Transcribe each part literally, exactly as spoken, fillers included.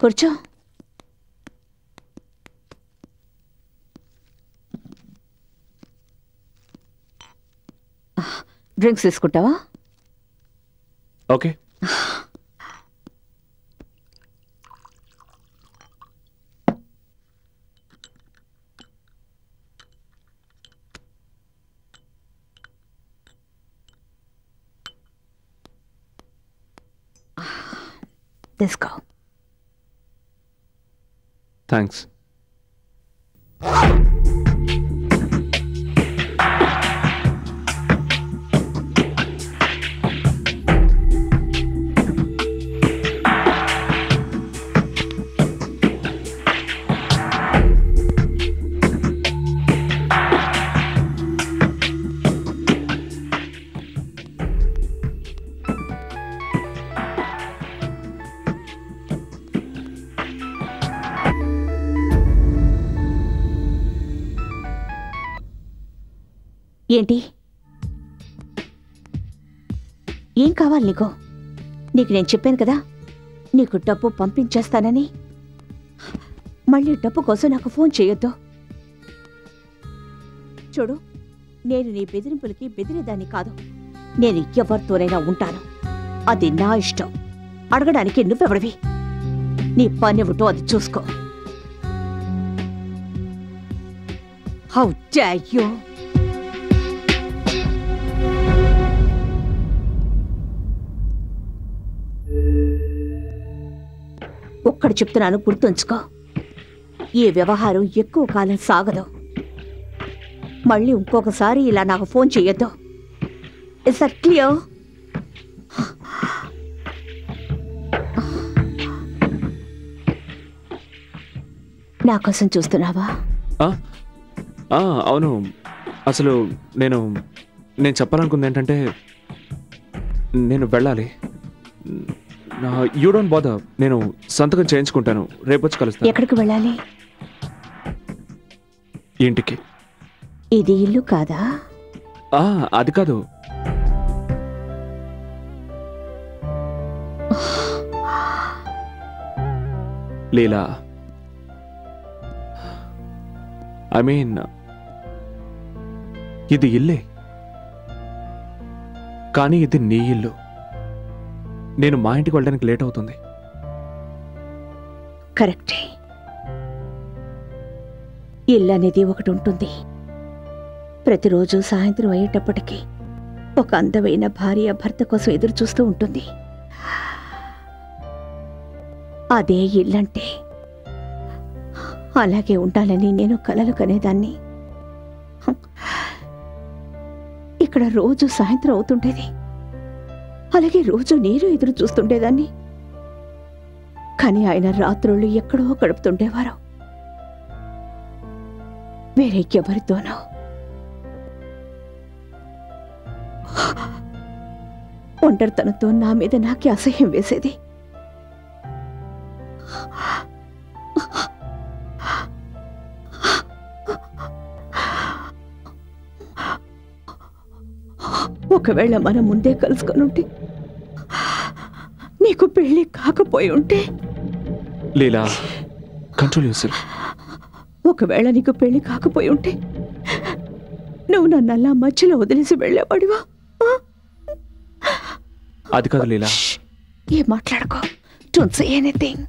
కూర్చో. డ్రింక్స్ తీసుకుంటావా? ఓకే. తీసుకో. థ్యాంక్స్. ఏంటి? ఏం కావాలి నీకు? నీకు నేను చెప్పాను కదా నీకు డబ్బు పంపించేస్తానని. మళ్ళీ డబ్బు కోసం నాకు ఫోన్ చేయొద్దు. చూడు, నేను నీ బెదిరింపులకి బెదిరేదాన్ని కాదు. నేను ఎవరితోనైనా ఉంటాను, అది నా ఇష్టం. అడగడానికి నువ్వెవడివి? నీ పనివిటో అది చూసుకో. How dare you! ఒక్కడు చెప్తున్నాను, గుర్తుంచుకో. ఈ వ్యవహారం ఎక్కువ కాలం సాగదు. మళ్ళీ ఇంకొకసారి ఇలా నాకు ఫోన్ చెయ్యొద్దు. Is that clear? నా కోసం చూస్తున్నావా? అవును. అసలు నేను నేను చెప్పాలనుకుంది ఏంటంటే, నేను వెళ్ళాలి. యూ డోంట్ బాదర్, నేను సంతకం చేయించుకుంటాను. రేపు వచ్చి కలుస్తాను. ఎక్కడికి వెళ్ళాలి? ఇంటికి. ఇది ఇల్లు కాదా? అది కాదు. లీలా, ఐ మీన్ ఇది ఇల్లే, కానీ ఇది నీ ఇల్లు. నేను మా ఇంటికి వెళ్ళడానికి లేట్ అవుతుంది. కరెక్టే. ఇల్లు అనేది ఒకటి ఉంటుంది. ప్రతిరోజు సాయంత్రం అయ్యేటప్పటికీ ఒక అందమైన భార్య భర్త కోసం ఎదురు చూస్తూ ఉంటుంది. అదే ఇల్లంటే. అలాగే ఉండాలని నేను కలలు కనేదాన్ని. ఇక్కడ రోజు సాయంత్రం అవుతుండేది. అలాగే రోజు నేను ఎదురు చూస్తుండేదాన్ని. కానీ ఆయన రాత్రుళ్ళు ఎక్కడో గడుపుతుండేవారు, వేరే ఎవరితోనో. ఒంటరితనంతో నా మీద నాకే అసహ్యం వేసేది. ఒకవేళ మనం ముందే కలుసుకొని ఉంటే, నీకు పెళ్లి కాకపోయి ఉంటే. Leela, control yourself. ఒకవేళ నీకు పెళ్లి కాకపోయి ఉంటే నువ్వు నన్ను అలా మధ్యలో వదిలేసి వెళ్ళేవాడివా? అది కాదు లీలా. ఏం మాట్లాడుకో. Don't say anything.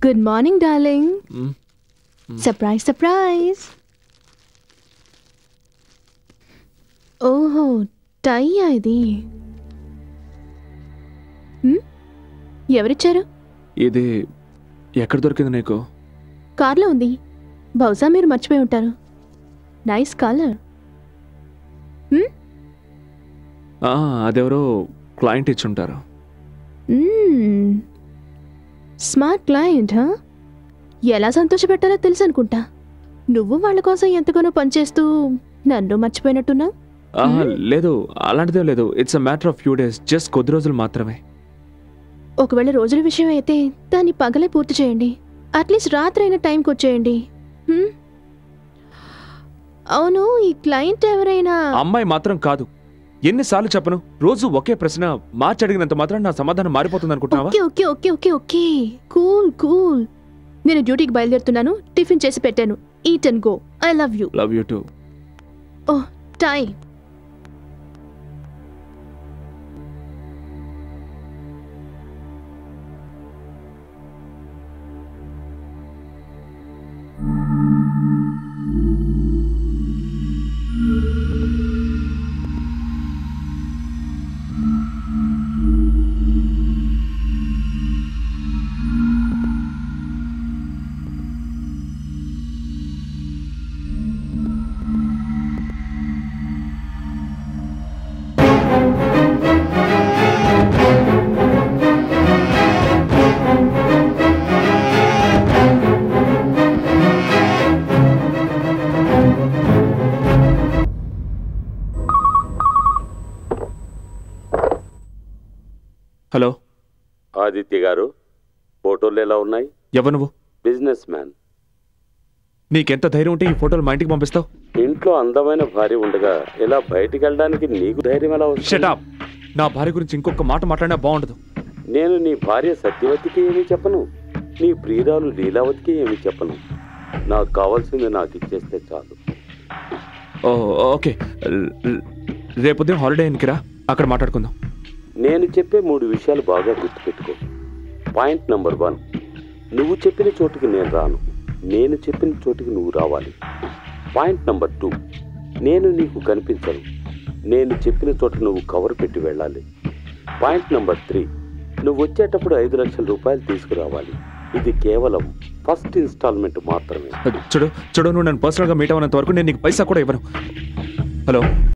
Good morning darling. Surprise surprise. ఓహో టై ఇది. ఎవరిచ్చారు? ఇది ఎక్కడ దొరికింది నీకు? కార్లో ఉంది. బహుశా మీరు మర్చిపోయి ఉంటారు. Nice colour. అదెవరో క్లయింట్ ఇచ్చుంటారు. Smart client. ఎలా సంతోషపెట్టాలో తెలుసు అనుకుంటా. నువ్వు వాళ్ళ కోసం ఎంతగానో పనిచేస్తూ నన్ను మర్చిపోయినట్టున్నావు. లేదు, అలాంటిదే లేదు. It's a matter of few days, just కొద్ది రోజులు మాత్రమే. ఒకవేళ రోజుల విషయం అయితే దాన్ని పగలే పూర్తి చేయండి. అట్లీస్ట్ రాత్రి అయిన టైంకి వచ్చేయండి. అవును, ఈ క్లయింట్ ఎవరైనా అమ్మాయి మాత్రం కాదు. ఎన్నిసార్లు చెప్పను, రోజు ఒకే ప్రశ్న మార్చి అడిగినంత మాత్రం నా సమాధానం మారిపోతుంది అనుకుంటున్నావా? Okay okay okay okay okay cool cool. నేను డ్యూటీకి బయలుదేరుతున్నాను. టిఫిన్ చేసి పెట్టాను. Eat and go. I love you. Love you too. Oh time. Hello Aditya గారు, ఫోటోలు ఎలా ఉన్నాయి? ఎవరు నువ్వు? Businessman. నీకెంత ధైర్యం ఉంటే ఈ ఫోటోలు మా ఇంటికి పంపిస్తావు? ఇంట్లో అందమైన భార్య ఉండగా ఇలా బయటికి వెళ్ళడానికి నీకు ధైర్యం ఎలా వస్తుంది? Shut up. నా భార్య గురించి ఇంకొక మాట మాట్లాడినా బాగుండదు. నేను నీ భార్య సత్యవతికి ఏమీ చెప్పను, నీ ప్రియురాలు లీలావతికి ఏమీ చెప్పను. నాకు కావాల్సింది నాకు ఇచ్చేస్తే చాలు. ఓ ఓకే, రేపు ఉదయం హాలిడే ఇన్కిరా, అక్కడ మాట్లాడుకుందాం. నేను చెప్పే మూడు విషయాలు బాగా గుర్తుపెట్టుకో. పాయింట్ నెంబర్ వన్, నువ్వు చెప్పిన చోటుకి నేను రాను, నేను చెప్పిన చోటుకి నువ్వు రావాలి. పాయింట్ నెంబర్ టూ, నేను నీకు కనిపించను, నేను చెప్పిన చోట నువ్వు కవర్ పెట్టి వెళ్ళాలి. పాయింట్ నెంబర్ త్రీ, నువ్వు వచ్చేటప్పుడు ఐదు లక్షల రూపాయలు తీసుకురావాలి. ఇది కేవలం ఫస్ట్ ఇన్స్టాల్మెంట్ మాత్రమే. చూడు చూడు నువ్వు నన్ను పర్సనల్గా మీట్ అవ్వనంత వరకు నేను నీకు పైసా కూడా ఇవ్వను. హలో.